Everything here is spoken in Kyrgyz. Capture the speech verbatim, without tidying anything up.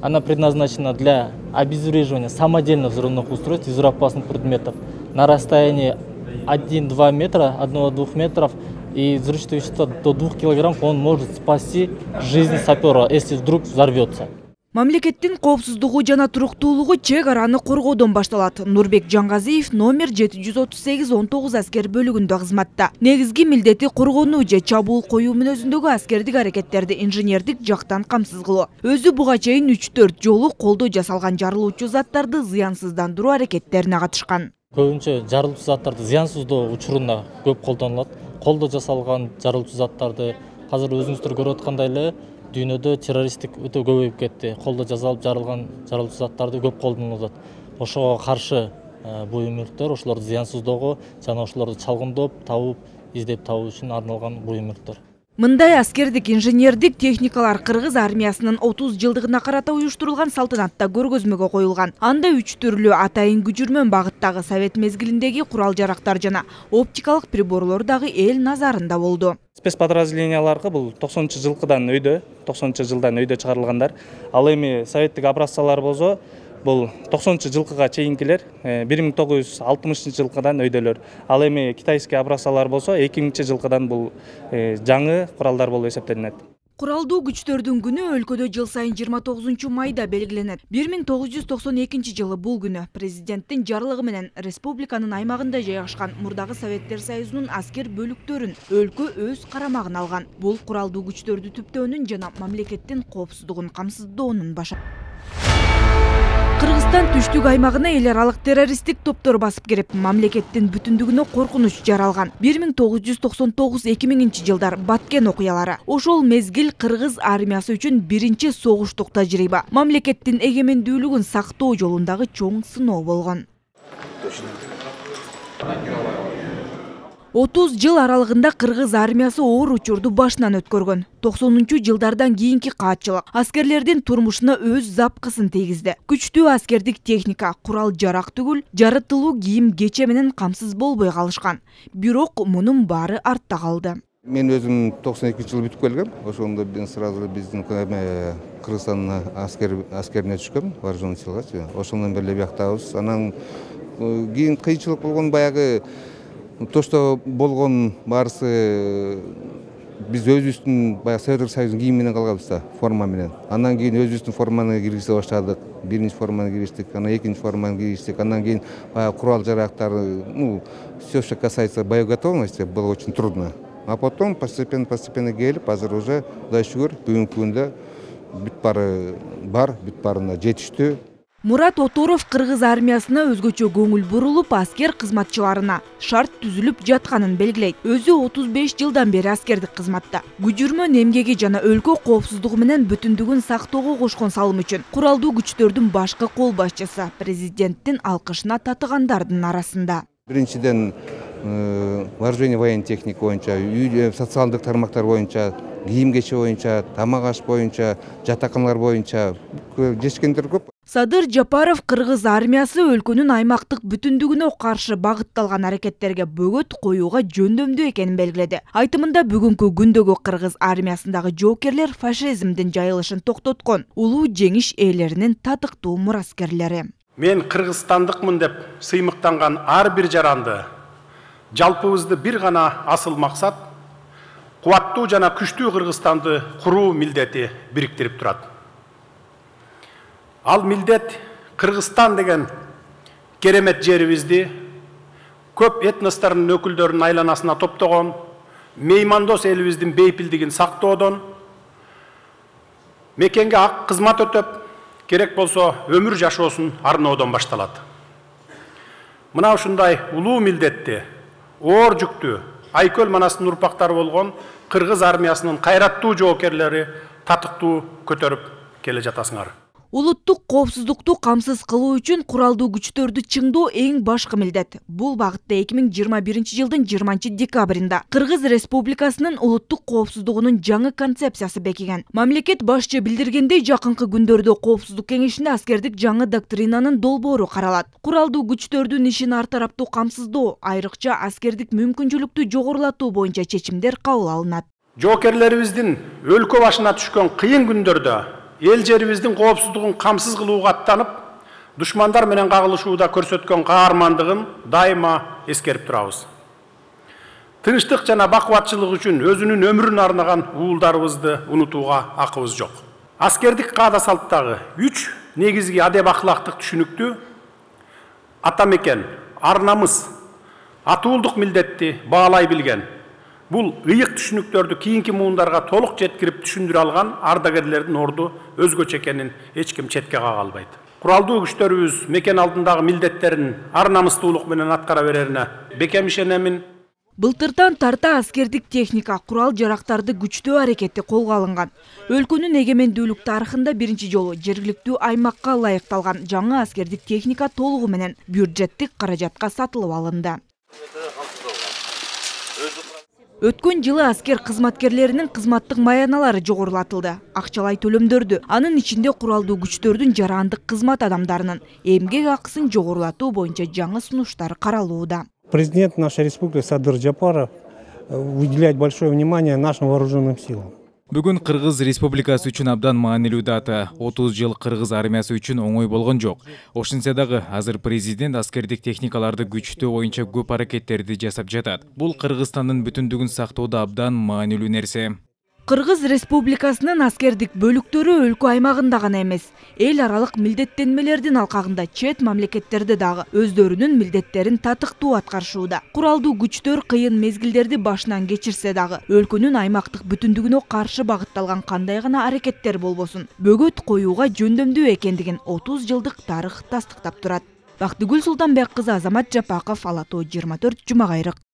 Она предназначена для обезвреживания самодельных взрывных устройств и взрывоопасных предметов на расстоянии один-два метра, одного-двух метров. И взрывчатое вещество до двух килограмм он может спасти жизнь сапера, если вдруг взорвется. Мамлекеттин коопсуздугу жана туруктуулугу чек араны коргоодон башталат. Нурбек Жангазиев номер жети жүз отуз сегиз он тогуз аскер бөлүгүндө кызматта. Негизги милдети коргонуу же чабуул коюу мүнөзүндөгү аскердик аракеттерди инженердик жактан камсыз кылуу. Өзү буга чейин үч-төрт жолу колдо жасалган жарылуучу заттарды зыянсыздандыруу аракеттерине катышкан. Көбүнчө жарылуучу заттарды зыянсыздоо учурунда көп колдонулат. Колдо жасалган жарылуучу заттарды азыр өзүңүздөр көрүп аткандай эле дүйнөдө террористтик өтө көбөйүп кетти. Колдо жасалып жарылган жарылуучу заттарды көп колдонулат. Ошого каршы бул мүлктөр, ошолорду зыянсыздоого жана ошолорду чалгындоп, табып, издеп табуу үчүн арналган бул мүлктөр. Мындай аскердик инженердик техникалар кыргыз армиясынын отуз жылдыгына карата уюштурулган салтанатта көргөзмөгө коюлган. Анда үч түрлүү атайын күжүрмөн багыттагы совет мезгилиндеги курал жарактар жана оптикалык приборлор дагы эл назарында болду. Спецподразделенияларга бул токсонунчу жылкыдан өйдө, токсонунчу жылдан өйдө чыгарылгандар. Ал эми советтик образцалар болсо, бул токсонунчу жылкыга чейинкилер, бир миң тогуз жүз алтымышынчы жылкыдан өйдөлөр. Ал эми китайский образцалар болсо, эки миңинчи жылкыдан бул жаңы куралдар болуп эсептелинет. Куралдуу күчтөрдүн күнү өлкөдө жыл сайын жыйырма тогузунчу майда белгиленет. бир миң тогуз жүз токсон экинчи жылы бул күнү президенттин жарлыгы менен республиканын аймагында жайгашкан мурдагы Советтер Союзунун аскер бөлүктөрүн өлкө өз карамагына алган. Бул куралдуу күчтөрдү түптөөнүн жана мамлекеттин коопсуздугун камсыздоонун башы. Кыргызстан түштүк аймагына эл аралык террористтик топтор басып кирип, мамлекеттин бүтүндүгүнө коркунуч жаралган. бир миң тогуз жүз токсон тогуз эки миңинчи жылдар Баткен окуялары. Ошол мезгил кыргыз армиясы үчүн биринчи согуштук тажрыйба. Мамлекеттин эгемендүүлүгүн сактоо жолундагы чоң сыноо болгон. отуз жыл аралыгында кыргыз армиясы оор учурду башынан өткөргөн. токсонунчу жылдардан кийинки каатчылык аскерлердин турмушуна өз запкысын тийгизди. Күчтүү аскердик техника, курал жарак түгүл, жарыттылуу кийим кече менен камсыз болбой калышкан. Бирок мунун баары артта калды. Мен өзүм токсон экинчи жылы бүтүп келгем. Ошондо мен сразу биздин Кыргызстан аскер аскерине түшкөм, вооруженный силага. Ошондон бери бияктабыз. Анан кийин кыйынчылык болгон баягы то, что болгон барысы биз өзүбүздүн баягы Советтер Союзунун кийими менен калганбыз да, форма менен. Андан кийин өзүбүздүн форманы киргизе баштадык. Биринчи форманы киргиздик, анан экинчи форманы киргиздик. Андан кийин баягы курал жарактар, ну, все, что касается боеготовности, было очень трудно. А потом постепенно постепенно келип, азыр уже Кудайга шүгүр, бүгүнкү күндө бүт баары бар, бүт баарына жетиштүү. Мурат Оторов кыргыз армиясына өзгөчө көңүл бурулуп, аскер кызматчыларына шарт түзүлүп жатканын белгилейт. Өзү отуз беш жылдан бери аскердик кызматта. Күжүрмөн эмгеги жана өлкө коопсуздугу менен бүтүндүгүн сактоого кошкон салым үчүн куралдуу күчтөрдүн башкы кол башчысы, президенттин алкышына татыгандардын арасында. Биринчиден вооружение военной техника боюнча, социалдык тармактар боюнча, кийим кече боюнча, тамак аш боюнча, жатаканалар боюнча жешкендер көп. Садыр Жапаров кыргыз армиясы өлкөнүн аймактык бүтүндүгүнө каршы багытталган аракеттерге бөгөт коюуга жөндөмдүү экенин белгиледи. Айтымында бүгүнкү күндөгү кыргыз армиясындагы жоокерлер фашизмдин жайылышын токтоткон улуу жеңиш ээлеринин татыктуу мураскерлери. Мен кыргызстандыкмын деп сыймыктанган ар бир жаранды, жалпыбызды бир гана асыл максат, кубаттуу жана күчтүү Кыргызстанды куруу милдети бириктирип турат. Ал милдет Кыргызстан деген керемет жерибизди көп этностордун өкүлдөрүнүн айланасына топтогон, меймандос элибиздин бейпилдигин сактоодон, мекенге ак кызмат өтөп, керек болсо өмүр жашоосун арноодон башталат. Мына ушундай улуу милдетти, оор жүктүү, Айкөл Манастын урпактары болгон кыргыз армиясынын кайраттуу жоокерлери татыктуу көтөрүп келе жатасыңар. Улуттук коопсуздукту камсыз кылуу үчүн куралдуу күчтөрдү чыңдоо эң башкы милдет. Бул багытта эки миң жыйырма биринчи жылдын жыйырманчы декабрында Кыргыз Республикасынын улуттук коопсуздугунун жаңы концепциясы бекиген. Мамлекет башчы билдиргендей, жакынкы күндөрдө Коопсуздук кеңешинде аскердик жаңы доктринанын долбоору каралат. Куралдуу күчтөрдүн ишин ар тараптуу камсыздоо, айрыкча аскердик мүмкүнчүлүктү жогорулатуу боюнча чечимдер кабыл алынат. Жоокерлерибиздин өлкө башына түшкөн кыйын күндөрдө эл жерибиздин коопсуздугун камсыз кылууга аттанып, душмандар менен кагылышууда көрсөткөн каармандыгын дайыма эскерип турабыз. Тынчтык жана бакубатчылык үчүн өзүнүн өмүрүн арнаган уулдарыбызды унутууга акыбыз жок. Аскердик каада салттагы үч негизги адеп ахлактык түшүнүктү атамекен, ар-намыс, атуулдук милдетти баалай билген. Бул ыйык түшүнүктөрдү кийинки муундарга толук жеткирип түшүндүрө алган ардагерлердин орду өзгөчө экенин эч ким четке кага албайт. Куралдуу күчтөрүбүз мекен алдындагы милдеттерин ар-намыстуулук менен аткара берерине бекем ишенемин. Былтырдан тарта аскердик техника, курал жарактарды күчтөө аракети колго алынган. Өлкөнүн эгемендүүлүк тарыхында биринчи жолу жергиликтүү аймакка ылайыкталган жаңы аскердик техника толугу менен бюджеттик каражатка сатылып алынды. Өткөн жылы аскер кызматкерлеринин кызматтык маяналары жогорулатылды. Акчалай төлөмдөрдү, анын ичинде куралдуу күчтөрдүн жарандык кызмат адамдарынын эмгек акысын жогорулатуу боюнча жаңы сунуштар каралууда. Президент нашей республики Садыр Жапаров уделяет большое внимание нашим вооруженным силам. Бүгүн Кыргыз Республикасы үчүн абдан маанилүү дата. отуз жыл Кыргыз армиясы үчүн оңой болгон жок. Ошентсе дагы азыр президент аскердик техникаларды күчтөө боюнча көп аракеттерди жасап жатат. Бул Кыргызстандын бүтүндүгүн сактоодо абдан маанилүү нерсе. Кыргыз Республикасынын аскердик бөлүктөрү өлкө аймагында гана эмес, эл аралык милдеттенмелердин алкагында чет мамлекеттерде дагы өздөрүнүн милдеттерин татыктуу аткарышууда. Куралдуу күчтөр кыйын мезгилдерди башынан кечирсе дагы, өлкөнүн аймактык бүтүндүгүнө каршы багытталган кандай гана аракеттер болбосун, бөгөт коюуга жөндөмдүү экендигин отуз жылдык тарых тастыктап турат. Бактыгүл Султанбек кызы, Азамат Жапаков, Ала тоо жыйырма төрт, Жумагайрык.